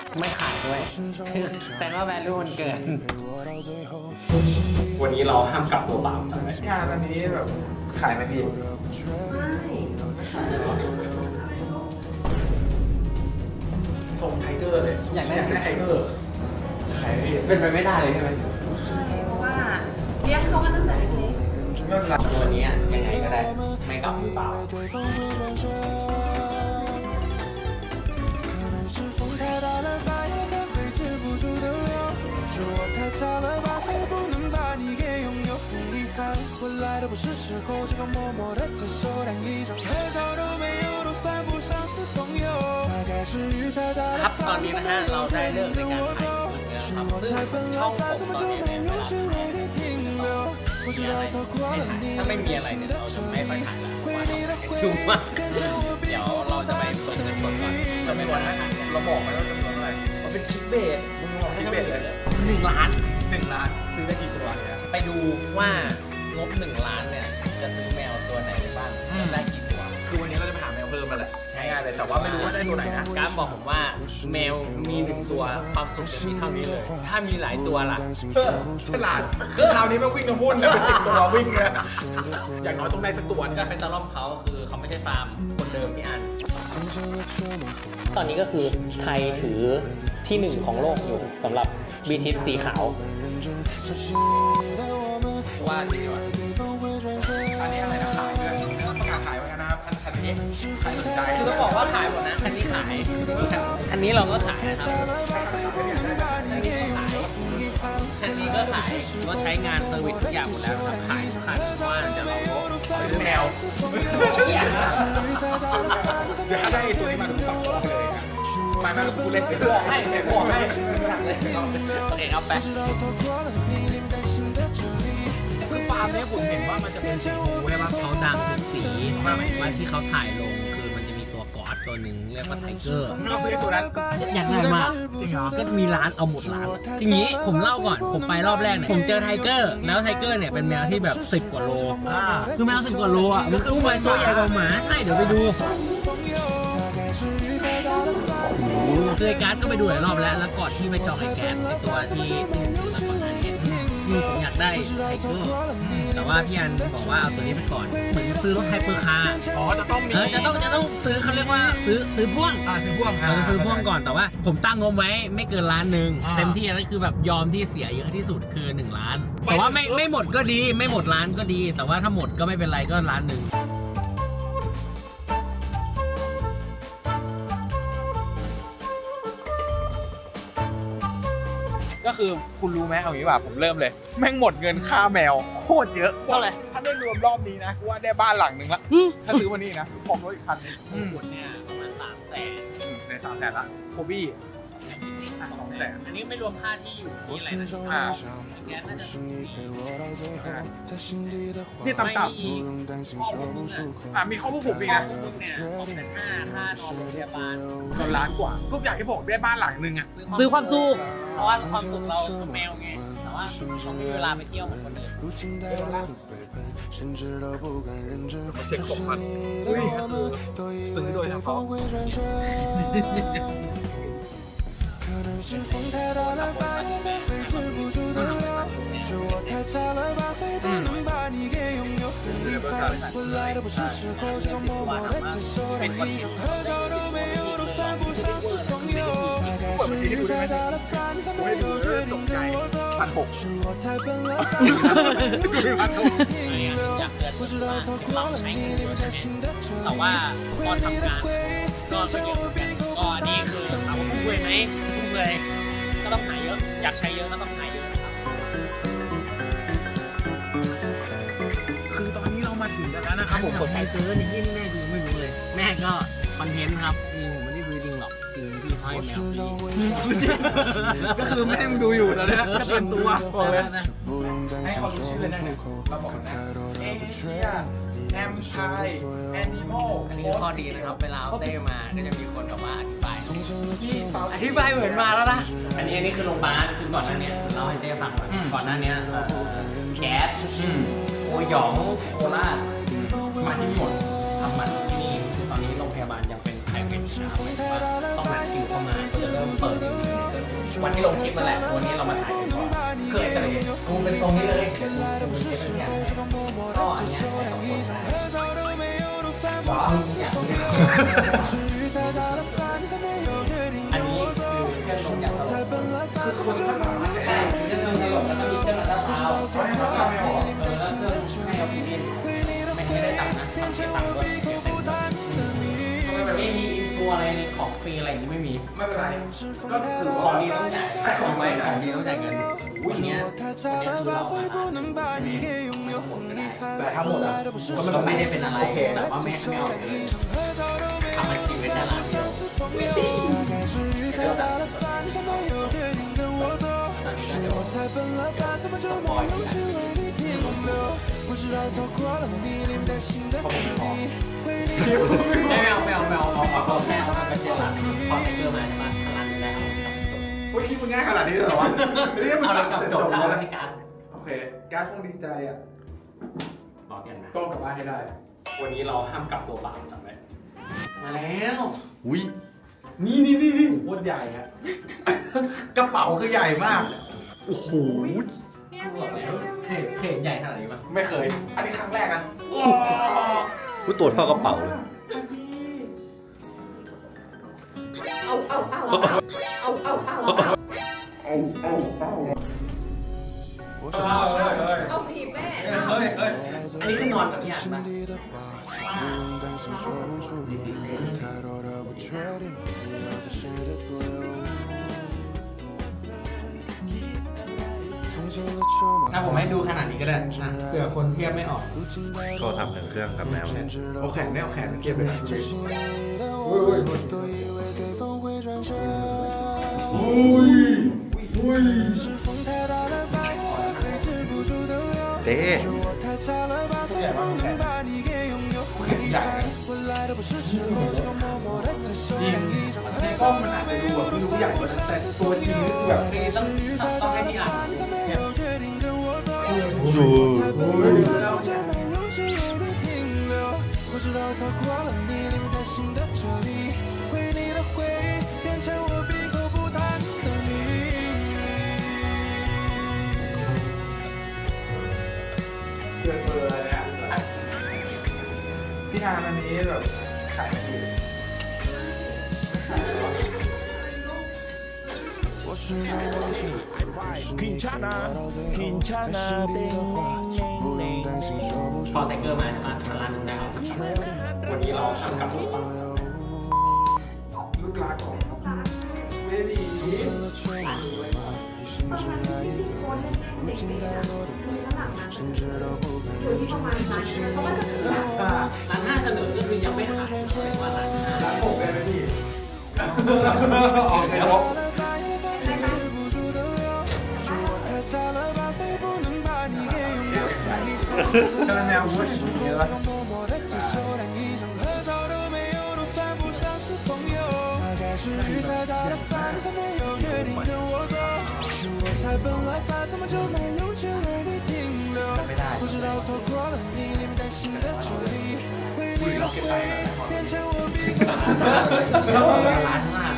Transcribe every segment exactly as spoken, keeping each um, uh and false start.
ไม่ขายด้วยแต่ว่า value มันเกินวันนี้เราห้ามกลับตัวเปล่าจำไหมงานอันนี้แบบขายไหมพี่ส่งไทเกอร์เลยอยากได้ไทเกอร์ขายพี่เป็นไปไม่ได้เลยใช่ไหมใช่เพราะว่าเรียกเขามาตั้งแต่เล็กตัวนี้ยังไงก็ได้ไม่กลับมือเปล่าครับตอนนี้นะฮะเราได้เลิกในการถ่ายคลิปแล้วครับซึ่งช่องผมตอนนี้เนี่ยเวลาถ่ายมีอะไรไม่ถ่ายถ้าไม่มีอะไรเนี่ยเราจะไม่ค่อยถ่ายละว่าต้องดูมากเดี๋ยวเราจะไปเปิดเงินสดก่อนจะไม่วันนะเราบอกไปแล้วจำนวนเท่าไหร่มันเป็นคลิปเบสมึงบอกให้เบสเลยหนึ่งล้านหนึ่งล้านซื้อได้กี่ตัวเนี่ยไปดูว่างบหนึ่งล้านเนี่ยจะซื้อแมวตัวไหนบ้างได้กี่ตัวคือวันนี้เราจะไปหาแมวเพิ่มมาแหละใช่เลยแต่ว่าไม่รู้ว่าได้ตัวไหนนะการบอกผมว่าแมวมีหนึ่งตัวความสุขจะมีเท่านี้เลยถ้ามีหลายตัวล่ะฉลาดคราวนี้ไม่วิ่งกระพุ่นนะเป็นสิบตัววิ่งเลยอย่างน้อยต้องได้สักตัวการเป็นตะล่อมเขาคือเขาไม่ใช่ฟาร์มคนเดิมพี่อันตอนนี้ก็คือไทยถือที่หนึ่งของโลกอยู่สำหรับบีทิสสีขาวว่าดีว่ะอันนี้อะไรนะขายด้วยประกาศขายไว้นะครับคันนี้ขายสนใจคือต้องบอกว่าขายหมดนะคันนี้ขายอันนี้เราก็ขายนะครับอันนี้ก็ขายอันนี้ก็ขายก็ใช้งานเซอร์วิสทุกอย่างหมดแล้วครับขายขายเพราะว่าจะเราซื้อแมวเดี๋ยวถ้าได้ตัวนี้มาดูสองตัวเลยนะมามาดูเล่นเลยให้บอกให้สั่งเลยโอเคครับไปคือฟาร์มนี้ผมเห็นว่ามันจะเป็นสีมูใช่ไหมเขาดังทุกสีเพราะหมายถึงว่าที่เขาถ่ายลงคือมันจะมีตัวกอดตัวหนึ่งเรียกว่าไทเกอร์เราซื้อตัวนั้นอยากได้มากจริงเหรอก็มีร้านเอาหมดร้านอย่างนี้ผมเล่าก่อนผมไปรอบแรกเนี่ยผมเจอไทเกอร์แล้วไทเกอร์เนี่ยเป็นแมวที่แบบสิบกว่าโลคือแมวสิบกว่าโลอ่ะมันอุ้มไปตัวใหญ่กว่าหมาใช่เดี๋ยวไปดูคือไอ้การ์ดก็ไปดูหลายรอบแล้วแล้วก่อนที่ไปจองไอ้แก๊สไอ้ตัวที่ที่ผมซื้อมาก่อนหน้านี้คือผมอยากได้ไทเกอร์แต่ว่าพี่อันบอกว่าเอาตัวนี้ไปก่อนเหมือนซื้อรถไฮเปอร์คาร์อ๋อจะต้องมีเออจะต้องจะต้องซื้อเขาเรียกว่าซื้อซื้อพ่วงอ่าซื้อพ่วงเราจะซื้อพ่วงก่อนแต่ว่าผมตั้งงบไว้ไม่เกินล้านหนึ่งเต็มที่นั่นคือแบบยอมที่เสียเยอะที่สุดคือหนึ่งล้านแต่ว่าไม่ไม่หมดก็ดีไม่หมดล้านก็ดี แต่ว่าถ้าหมดก็ไม่เป็นไรก็ล้านหนึ่งก็คือคุณรู้ไหมเอางี้ว่าผมเริ่มเลยแม่งหมดเงินค่าแมวโคตรเยอะเท่าไหร่ถ้าได้รวมรอบนี้นะกูว่าได้บ้านหลังหนึ่งละถ้าซื้อวันนี้นะผมรถอีกคันนึงหมดเนี่ยประมาณสามแสนในสามแสนละโคบี้สองแสนอันนี้ไม่รวมค่าที่อยู่ที่อะไรนะอ่าแก๊สน่าจะนี่ต่ำๆอ่ามีข้อผู้ผมอีกนะเนี่ยหกแสนห้าค่านอนโรงพยาบาลตอนล้านกว่าทุกอย่างที่บอกได้บ้านหลังนึงอ่ะซื้อความสุขเพราะว่าความสุขเราแมวไงแต่ว่าเขาไม่มีเวลาไปเที่ยวเหมือนคนอื่นเช็คของมันอุ้ยซื้อโดยเฉพาะ是风太大了，把你再挥之不去的流，是我太差了，把谁不能把你给拥有。离开回来的不是时候，只能默默的接受，连一声合照都没有，都算不上是朋友。大概是雨太大了，把你才没有决定跟我走。是我太笨了，把你给停留。不知道错过了你连开心的车里，回忆的回忆变成我变后ก็นี่คือถามว่าคุ้มเลยไหมคุ้มเลยก็ต้องหาเยอะอยากใช้เยอะก็ต้องหาเยอะนะครับคือตอนนี้เรามาถึงกันแล้วนะครับผมใครซื้อนี่ที่แม่ดูไม่รู้เลยแม่ก็คอนเทนต์ครับจริงผมไม่ได้ซื้อจริงหรอกจริงพี่ให้แมวก็คือแม่มึงดูอยู่แล้วนะก็เป็นตัวบอกเลยให้เขารู้ชื่อเลยนะเราบอกนะเอเชียแอมไทยแอนิมอลอันนี้ข้อดีนะครับเวลาเต้มาก็จะมีคนแบบว่าอธิบายอธิบายเหมือนมาแล้วนะอันนี้อันนี้คือโรงพยาบาลคือก่อนหน้านี้เราให้เต้ฟังก่อนหน้านี้แก๊สโอหยองโคราชมาที่หมดทำมันที่นี่ตอนนี้โรงพยาบาลยังเป็นไพรเวทนะครับต้องนัดคิวเข้ามาจะเริ่มเปิดวันที่ลงคลิปนั่นแหละวันนี้เรามาถ่ายกันก่อนเคยเลยกูเป็นทรงนี้เลยกูเป็นเชฟเป็นอย่างก็อันเนี้ยสองคนว้าวอย่างนี้อันนี้คือเครื่องลงยาสลบคือคนข้างหลังใช่เครื่องลงยาสลบแล้วก็มีเครื่องรัดเท้าแล้วก็ไม่ออกเออแล้วเครื่องให้เราพิมพ์ไม่ไม่ได้ตังค์นะทำเสียตังค์ด้วยเสียเต็มไม่มีอินฟัวอะไรในของฟรีอะไรอย่างนี้ไม่มีไม่เป็นไรก็คือของดีต้องจ่ายของไว้ของดีต้องจ่ายเงินวันนี้วันนี้คือเราแต่ทั้งหมดอ่ะก็ไม่ได้เป็นอะไรแต่ว่าไม่ไม่เอาเลยทำอาชีพเป็นดาราเดียวตอนนี้ก็เดี๋ยวสปอยล์ไม่เอาไม่เอาไม่เอาเอาเอาเอาแม่เอาไปเจอร้านพอไทเกอร์มาใช่ไหมร้านนี้ได้เอาโอ้ยคิดมันง่ายขนาดนี้เลยเหรอวะเรียกมันเอาตัแล้ดวแต่จจบบ แล้วแล้วให้การโอเคการต้องดีใจอ่ะบอกกันนะต้องกลับบ้านให้ได้วันนี้เราห้ามกลับตัวเปล่าจำไว้มาแล้วอุ้ยนี่นี่นี่นี่โคตรใหญ่ฮะกระเป๋าคือใหญ่มากโอ้โหบอกแล้วเขตเขตใหญ่ขนาดนี้ป่ะไม่เคย อันนี้ครั้งแรกนะกูตัวเท่ากระเป๋าเลยเอาเอาเอาเอาเอาเอาเอาเอาทีแม่เฮ้ยเฮ้ยอันนี้คือนอนกับพี่อ่านป่ะถ้าผมให้ดูขนาดนี้ก็ได้นะเผื่อคนเทียบไม่ออกก็ทำถึงเครื่องกับแมวเนี่ยเอาแขนไม่เอาแขนเก็บไปหน่อยเลยเต้ใหญ่มากแขนใหญ่จริงในกล้องมันอาจจะดูแบบไม่รู้ใหญ่แต่ตัวจริงนี่คือแบบต้องต้องให้พี่อ่านดู我知道错过了你，连带心的这里，回你的回忆变成我闭口不谈的秘密。 เกินเบอร์เลยอ่ะพี่ฮานอันนี้แบบขายดี我是让我去， 品茶呢，品茶呢，叮铃铃铃。 พอไทเกอร์มาใช่ไหมมาร้านนึงได้เอาวันนี้เราห้ามกลับตัวเปล่าลูกรักของเบบี้从前的错误，一生只爱一个，如今太多的美，甚至都不敢认真。只是你的话， ร้านห้าเสนอก็คือยังไม่ขายแต่ว่าร้านห้ารักผมเลยนะพี่โอเคครับกำลังแนวหัวฉีดเยอะไม่ได้ร้านห้า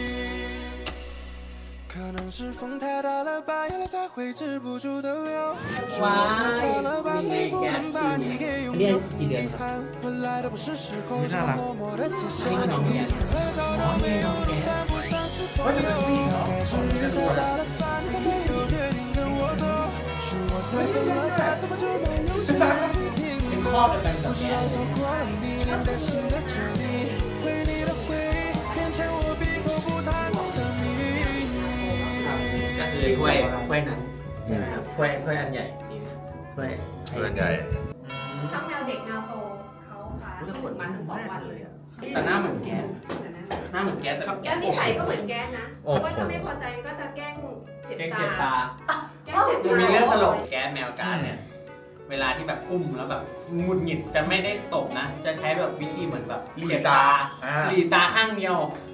可能是风太大了，把眼泪才会止不住的流。是ว้า我太差ย了吧， มี才不แก๊ส能把你给อั拥นนี้有。 กี่เดือน遗ครับ憾，回来的不是时候，只能默默的接受。 นี่น้องแก๊สอ๋อนี่น้องแก๊ส不像是朋友，大概是雨太大了吧，你才没有决定跟我走。是我太笨了吧，怎么就没有机会你停เป็น留พ่อ？เป็นกันกับ我知แก๊道ส错过了你，连带心的这里，回你的回忆变成我闭口不谈的秘密。 ก็คือถ้วยถ้วยนั้นใช่ไหมครับถ้วยถ้วยอันใหญ่นี่ถ้วยเพื่อนใหญ่ทั้งแมวเด็กแมวโตเขาพาขนมาทั้งสองวันเลยแต่หน้าเหมือนแก๊สหน้าเหมือนแก๊สแต่แก้มนิสัยก็เหมือนแก้มนะเพราะว่าถ้าไม่พอใจก็จะแกล้งเจ็บแก๊สตาเจ็บตาแกล้งเจ็บจะตามีเรื่องตลกแก๊สแมวการเนี่ยเวลาที่แบบอุ้มแล้วแบบหงุดหงิดจะไม่ได้ตบนะ จะใช้แบบวิธีเหมือนแบบเจ็บตาหลีตาข้างเดียว